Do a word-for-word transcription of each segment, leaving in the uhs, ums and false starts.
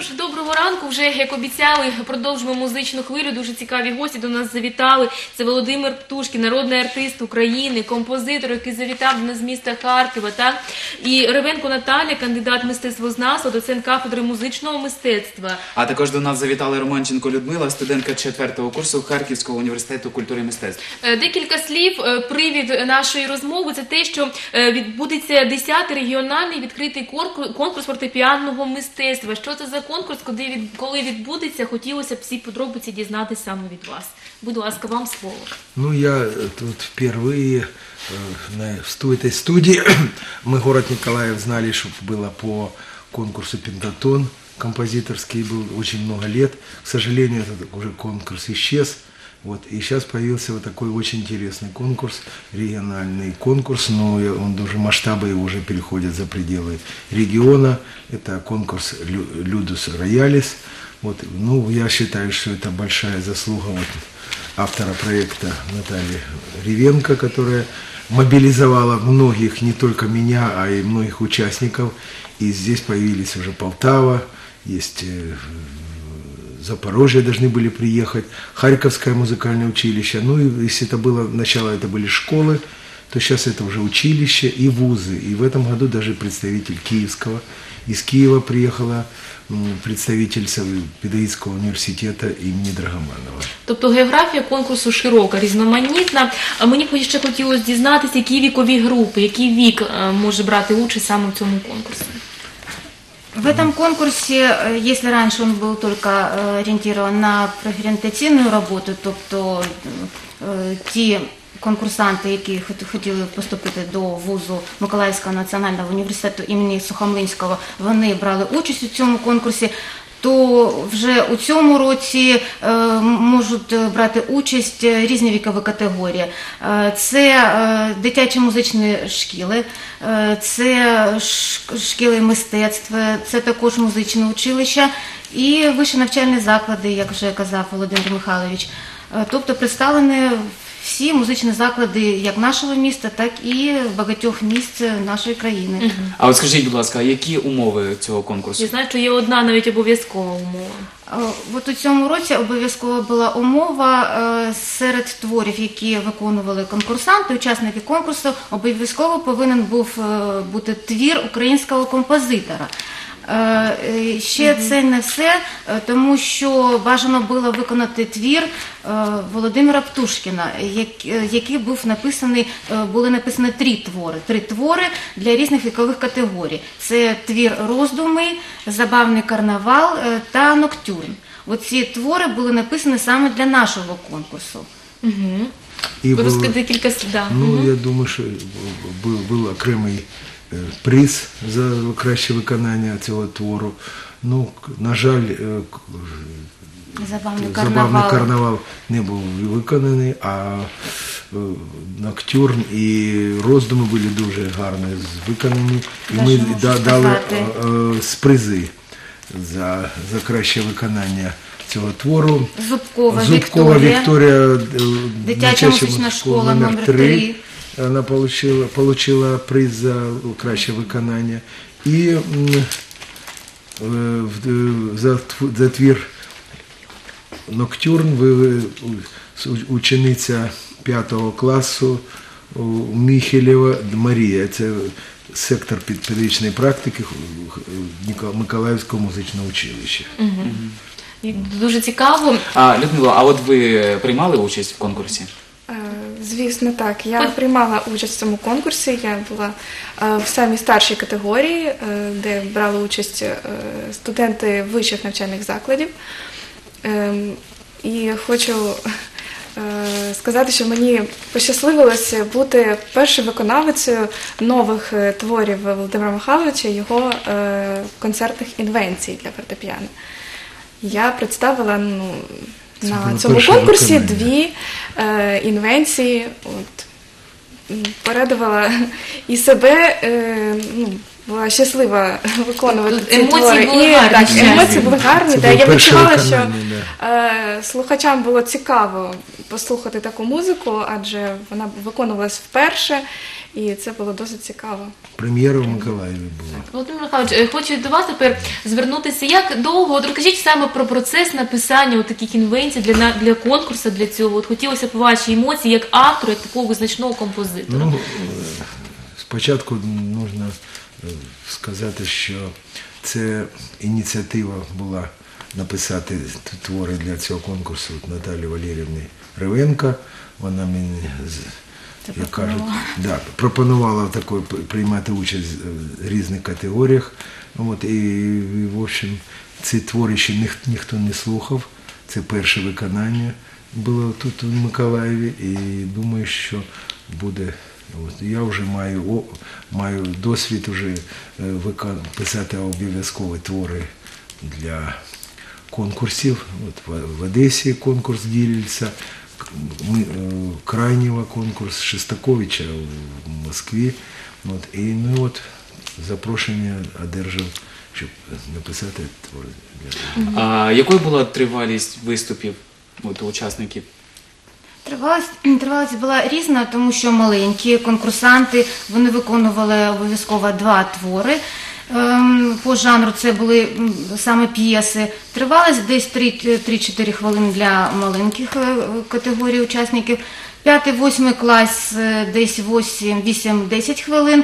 ж, доброго ранку. Вже, як обіцяли, продовжуємо музичну хвилю. Дуже цікаві гості до нас завітали. Це Володимир Птушкін, народний артист України, композитор, який завітав до нас з міста Харкова. Так? І Ревенко Наталя, кандидат мистецтвознавства, доцент кафедри музичного мистецтва. А також до нас завітали Романченко Людмила, студентка четвертого курсу Харківського університету культури і мистецтв. Декілька слів. Привід нашої розмови – це те, що відбудеться десятий регіональний відкритий конкурс фортепіанного мистецтва. Що це за конкурс, коли відбудеться, хотілося б всі подробиці дізнатися саме від вас. Будь ласка, вам слово. Ну, я тут впервые в этой студии. Мы город Николаев знали, что было по конкурсу «Пентатон» композиторский, был очень много лет. К сожалению, этот уже конкурс исчез. Вот, и сейчас появился вот такой очень интересный конкурс, региональный конкурс, но он даже масштабы его уже переходят за пределы региона. Это конкурс «Людус Роялис». Вот, ну, я считаю, что это большая заслуга вот автора проекта Натальи Ревенко, которая мобилизовала многих, не только меня, а и многих участников. И здесь появились уже Полтава, есть Запорожье должны были приехать, Харьковское музыкальное училище. Ну, и если это было, начало это были школы, то сейчас это уже училище и вузы. И в этом году даже представитель Киевского, из Киева приехала представитель педагогического університету імені Драгоманова. Тобто географія конкурсу широка, різноманітна. А мені ще хотілося дізнатися, які вікові групи, який вік може брати участь саме в цьому конкурсі. В этом конкурсе, если раньше он был только ориентирован на профорієнтаційну роботу, тобто ті конкурсанти, які хотіли поступити до вузу Миколаївського національного університету імені Сухомлинського, вони брали участь у цьому конкурсі, то вже у цьому році е, можуть брати участь різні вікові категорії. Е, це е, дитячі музичні шкіли, е, це шкіли мистецтва, це також музичне училище і вищі навчальні заклади, як вже казав Володимир Михайлович. Е, тобто представлені всі музичні заклади як нашого міста, так і багатьох місць нашої країни. Угу. А от скажіть, будь ласка, які умови цього конкурсу? Я знаю, що є одна навіть обов'язкова умова. От у цьому році обов'язкова була умова серед творів, які виконували конкурсанти, учасники конкурсу, обов'язково повинен був бути твір українського композитора. Ще це не все, тому що бажано було виконати твір Володимира Птушкіна, який був написаний, були написані три твори, три твори для різних вікових категорій. Це твір «Роздуми», «Забавний карнавал» та «Ноктюрн». Оці твори були написані саме для нашого конкурсу. Угу. І було, декілька слів. Ну, угу. Я думаю, що був, був окремий приз за краще виконання цього твору. Ну, на жаль, «Забавний карнавал, карнавал. карнавал не був виконаний, а «Ноктюрн» і «Роздуми» були дуже гарно виконані. І ми дали з призи за, за краще виконання цього твору. Зубкова, Зубкова Вікторія, Вікторія, дитяча музична школа номер три. Она получила, получила приз за краще виконання. І за, за твір «Ноктюрн» ви, учениця п'ятого класу Міхелєва Марія. Це сектор педагогічної практики Миколаївського музичного училища. Угу. Дуже цікаво. А, Людмила, а от ви приймали участь в конкурсі? Звісно, так. Я приймала участь в цьому конкурсі. Я була в самій старшій категорії, де брали участь студенти вищих навчальних закладів. І хочу сказати, що мені пощасливилося бути першою виконавицею нових творів Володимира Михайловича, його концертних інвенцій для фортепіано. Я представила, ну, на цьому конкурсі дві е, інвенції, от, порадувала і себе, е, ну, була щаслива виконувати Тут ці емоції твори. були І гарні, так, щасливі. емоції були гарні. Це Та, було я перше відчувала, що виконання, е, слухачам було цікаво послухати таку музику, адже вона виконувалась вперше, і це було досить цікаво. Прем'єра в Миколаєві була. Володимир Михайлович, е, хочу до вас тепер звернутися. Як довго, от розкажіть саме про процес написання от таких інвенцій для, на- для конкурсу, для цього. От хотілося б ваші емоції як автора, як такого визначного композитора. Ну, е, спочатку потрібно сказати, що це ініціатива була написати твори для цього конкурсу Наталі Валеріївни Ревенко. Вона мені, з- як кажуть, да, пропонувала такої приймати участь в різних категоріях. От, і, і, в общем, ці твори ще ніх, ніхто не слухав. Це перше виконання було тут у Миколаєві, і думаю, що буде. От, я вже маю, о, маю досвід вже викон, писати обов'язкові твори для конкурсів. От, в, в Одесі конкурс Ділільця, ми, Крайнього конкурс Шестаковича в Москві. От, і ну, от, запрошення одержав, щоб написати твори. Для... А якою була тривалість виступів от, у учасників? Тривалість, тривалість була різна, тому що маленькі конкурсанти, вони виконували обов'язково два твори. Ем, По жанру це були м, саме п'єси. Тривалість десь три-чотири хвилини для маленьких е, категорій учасників. П'ятий-восьмий клас е, десь вісім-десять хвилин.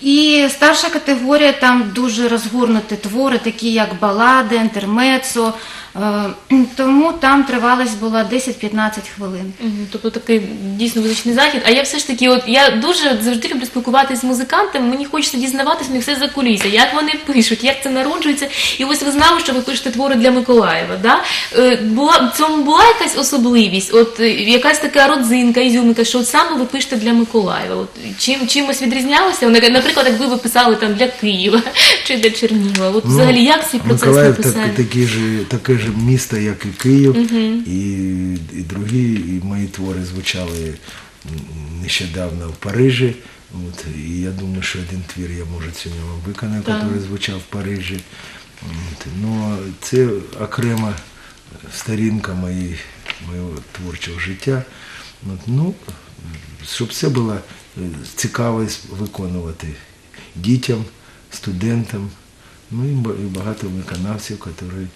І старша категорія, там дуже розгорнуті твори, такі як балади, інтермецо. Е, Тому там тривалість була десять-п'ятнадцять хвилин. Мгм, тобто такий дійсно визначний захід. А я все ж таки, от я дуже завжди люблю спілкуватися з музикантами. Мені хочеться дізнаватися не все за кулісся, як вони пишуть, як це народжується. І ось ви знали, що ви пишете твори для Миколаєва. Да? Е, Була в цьому була якась особливість, от е, якась така родзинка, ізюминка, що от саме ви пишете для Миколаєва. От чим чимось відрізнялося? Вони, наприклад, якби ви писали там для Києва чи для Чернігова. От взагалі як цей процес Миколаїв написання? так, таке ж, таке ж місто, як і Київ, і, і другі і мої твори звучали нещодавно в Парижі. От, і я думаю, що один твір я можу сьогодні вам виконати, Так. який звучав в Парижі. От, ну, це окрема сторінка моєї, моєго творчого життя. От, ну, щоб це було цікаво виконувати дітям, студентам, ну і ба- і багато виконавців, які,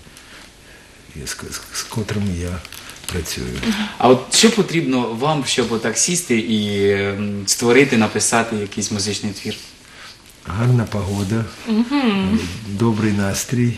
з, з, з котрими я працюю. А от що потрібно вам, щоб отак сісти і ем, створити, написати якийсь музичний твір? Гарна погода, добрий настрій,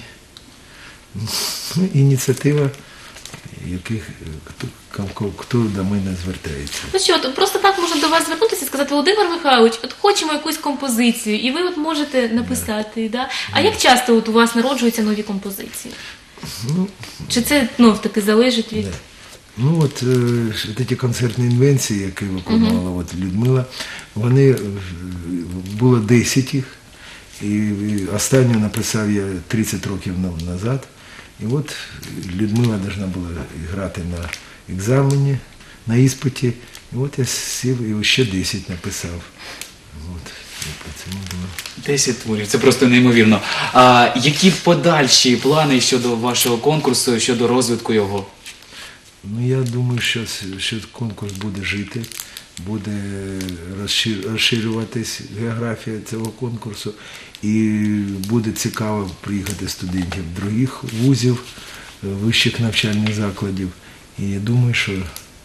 ну, ініціатива, яких, хто, хто, хто до мене звертається. Ну що, то просто так можна до вас звернутися і сказати: Володимир Михайлович, от хочемо якусь композицію, і ви от можете написати. Да? А як часто от у вас народжуються нові композиції? Ну, Чи це ну таки залежить від? да. Ну от, е, ж ті концертні інвенції, які виконувала от Людмила, вони е, було десять їх, і, і останню написав я тридцять років на- назад. І от Людмила повинна була грати на екзамені, на іспиті, і от я сів і ще десять написав. От, і по цьому було. Десять творів, це просто неймовірно. А які подальші плани щодо вашого конкурсу, щодо розвитку його? Ну, я думаю, що, с- що конкурс буде жити, буде розшир- розширюватись географія цього конкурсу, і буде цікаво приїхати студентів других вузів, е, вищих навчальних закладів. І я думаю, що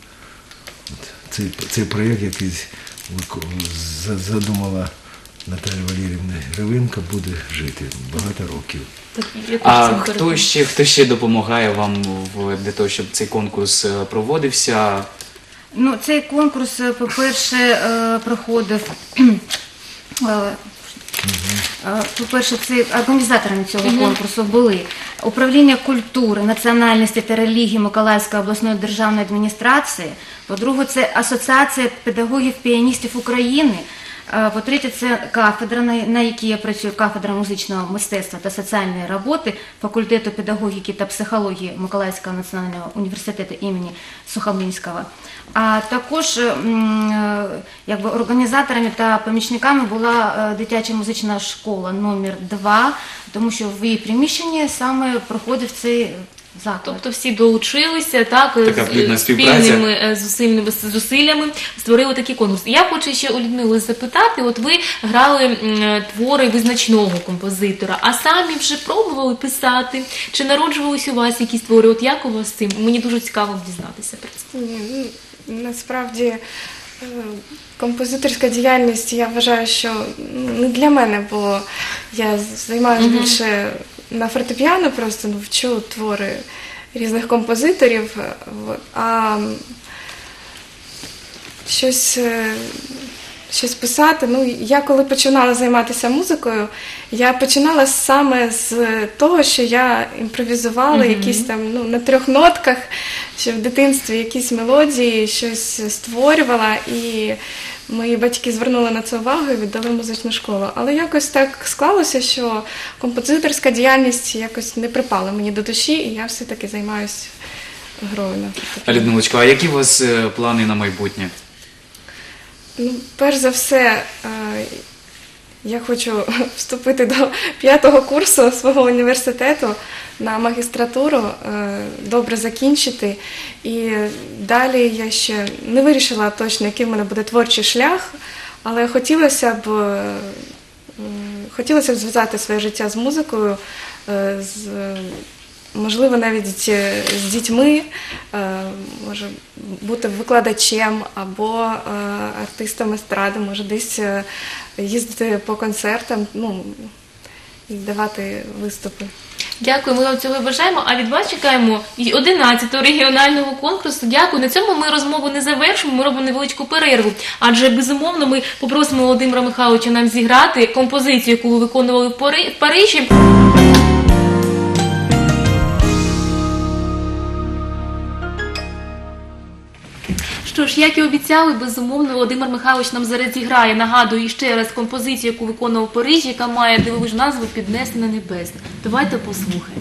от цей, цей проєкт, який вик- за- задумала Наталя Валеріївна Ревенко, буде жити багато років. Так, я теж А цим хто переконана. ще, хто ще допомагає вам в, для того, щоб цей конкурс е, проводився? Ну, цей конкурс, е, по-перше, е, проходив. е, е, По-перше, це організаторами цього конкурсу були Управління культури, національності та релігії Миколаївської обласної державної адміністрації. По-друге, це Асоціація педагогів-піаністів України. Е, По-третє, це кафедра, на на якій я працюю, кафедра музичного мистецтва та соціальної роботи факультету педагогіки та психології Миколаївського національного університету імені Сухомлинського. А також м, е, якби організаторами та помічниками була е, дитяча музична школа номер два, тому що в її приміщенні саме проходив цей заклад. Тобто всі долучилися, так, Така з- плідна з співпраця. спільними е, зусильними зусиллями створили такий конкурс. Я хочу ще у Людмили запитати, от ви грали м, твори визначного композитора, а самі вже пробували писати? Чи народжувались у вас якісь твори? От як у вас з цим? Мені дуже цікаво дізнатися про це. Ні, ну, насправді е, композиторська діяльність, я вважаю, що ну, не для мене, бо я займаюся більше на фортепіано, просто ну, вчу твори різних композиторів, е, от, а м, щось, е, щось писати. Ну, я коли починала займатися музикою, я починала саме з того, що я імпровізувала якісь там ну, на трьох нотках, що в дитинстві якісь мелодії, щось створювала, і мої батьки звернули на це увагу і віддали музичну школу. Але якось так склалося, що композиторська діяльність якось не припала мені до душі, і я все-таки займаюся грою на А, фортепіано. Людмилочко, а які у вас е, плани на майбутнє? Ну, перш за все, е, я хочу вступити до п'ятого курсу свого університету на магістратуру, е, добре закінчити. І далі я ще не вирішила точно, який в мене буде творчий шлях, але хотілося б, е, хотілося б зв'язати своє життя з музикою, е, з, можливо, навіть з, з дітьми, е, може бути викладачем або е, артистом естради, може десь е, їздити по концертам, ну, і давати виступи. Дякую, ми вам цього бажаємо. А від вас чекаємо і одинадцятого регіонального конкурсу. Дякую. На цьому ми розмову не завершимо, ми робимо невеличку перерву. Адже, безумовно, ми попросимо Володимира Михайловича нам зіграти композицію, яку ви виконували в Пари- в Парижі. Що ж, як і обіцяли, безумовно, Володимир Михайлович нам зараз зіграє. Нагадую ще раз композицію, яку виконував в Парижі, яка має дивовижну назву «Піднесена небесна». Давайте послухаємо.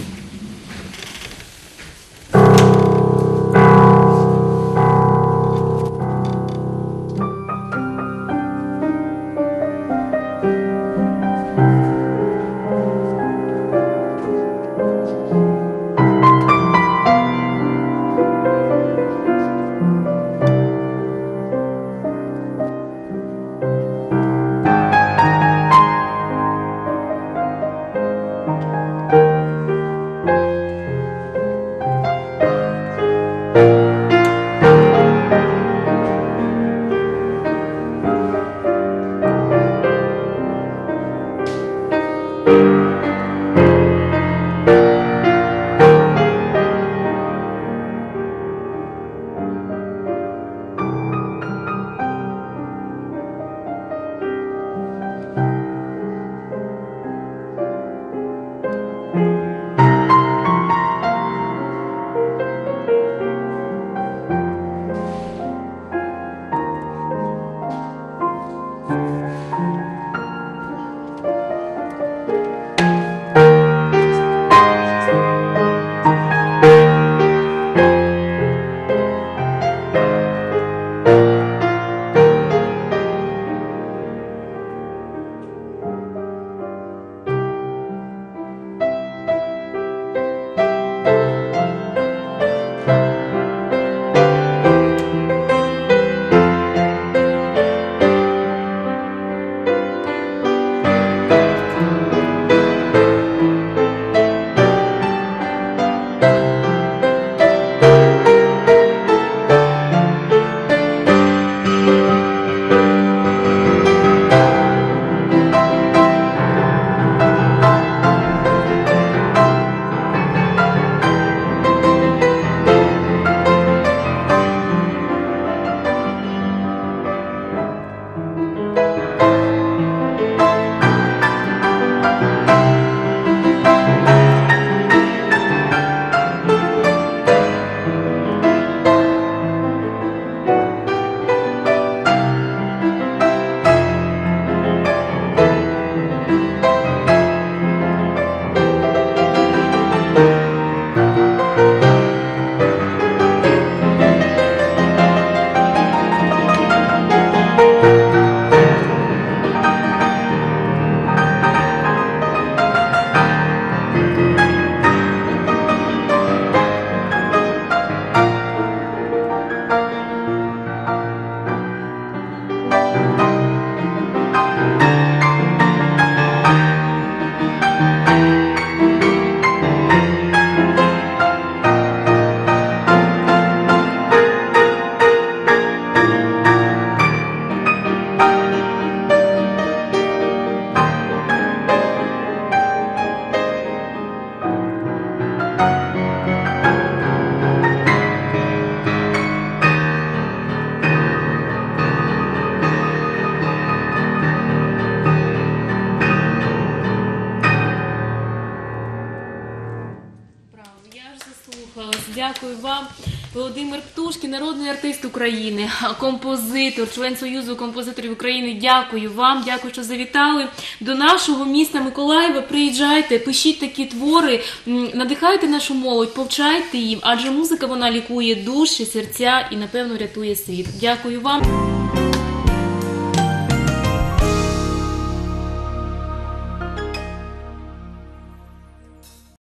Дякую вам. Володимир Птушкін, народний артист України, композитор, член Союзу композиторів України. Дякую вам, дякую, що завітали до нашого міста Миколаєва. Приїжджайте, пишіть такі твори, м, надихайте нашу молодь, повчайте їм, адже музика, вона лікує душі, серця і, напевно, рятує світ. Дякую вам.